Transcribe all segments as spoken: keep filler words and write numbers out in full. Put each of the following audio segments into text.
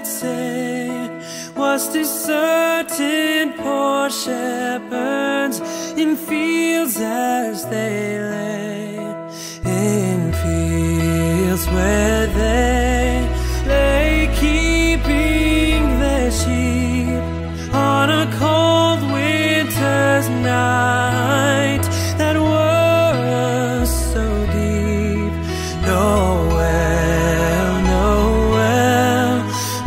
did say was to certain poor shepherds in fields as they lay, in fields where they lay keeping their sheep on a cold winter's night that was so deep. Noel, Noel,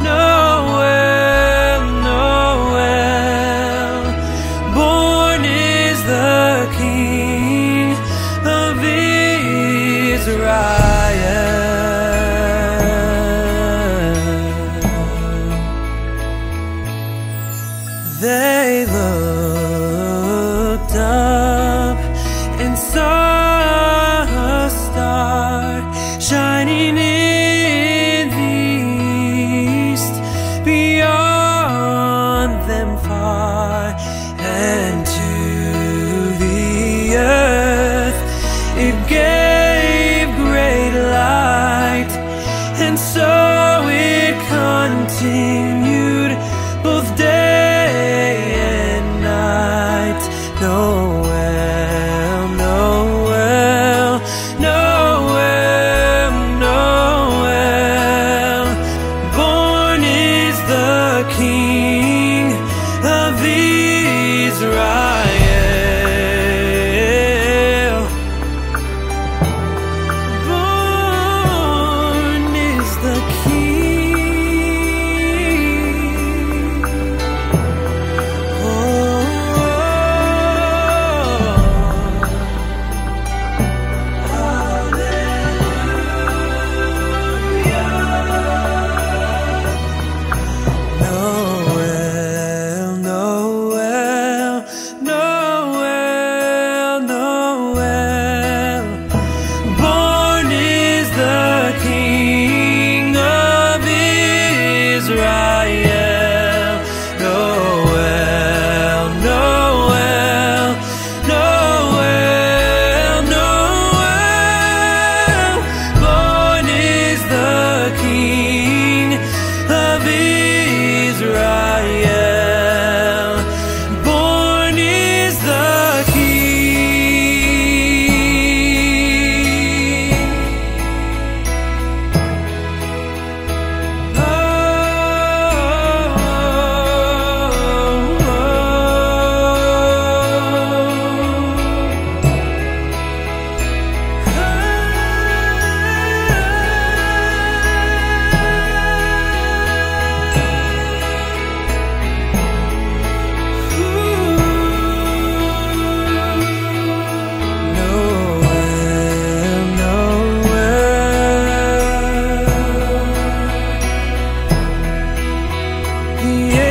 Noel, Noel, born is the King of Israel. They looked up and saw a star shining in the east, beyond them far, and to the earth it gave great light, and so it continued both day and night. Noel, Noel, Noel, Noel, born is the King of Israel. Born is the King. Noel, Noel, Noel, Noel, born is the King of Israel. Noel, Noel, Noel, Noel, born is the King of Israel. Born is the King. Oh, Noel, Noel, yeah.